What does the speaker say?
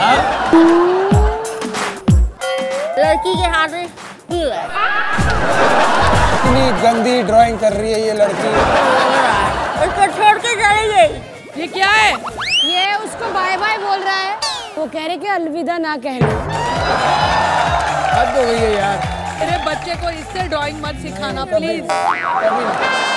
लड़की के हाथ में फूल है। इतनी गंदी ड्राइंग कर रही है ये लड़की। उसको छोड़ के चली गई। ये क्या है? ये उसको बाय बाय बोल रहा है। वो कह रहे कि अलविदा ना कहना। हद हो गई है यार। मेरे बच्चे को इससे ड्राइंग मत सिखाना प्लीज।